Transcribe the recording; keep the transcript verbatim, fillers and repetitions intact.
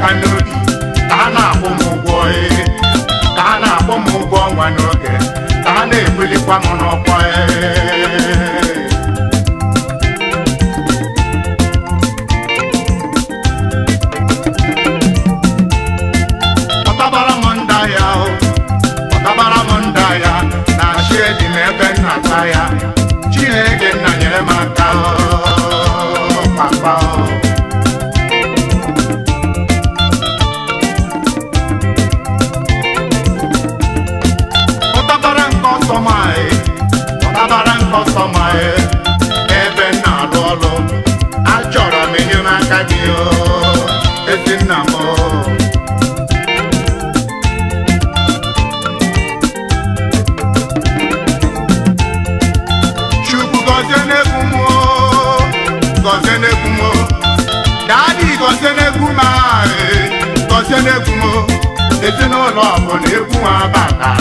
n'obi ka a na-akwụ m ụgwọ ka a na-akwụ m ụgwọ ọnwa n'oge ka a na-ebulikwa m n'ọkwa ọtabara m nda ya ọtabara m nda ya na chi eji m ebe nnata ya Chineke nna nyere m aka papa ọtabara nke ọsọ mae ọtabara nke ọsọ mae ebe m na-alụ ọlụ achọrọ m enyemaka gị ezi nna m Daddy Goziem egwu ma Goziem egwu mo ezinụlọ ọbụla egwu abata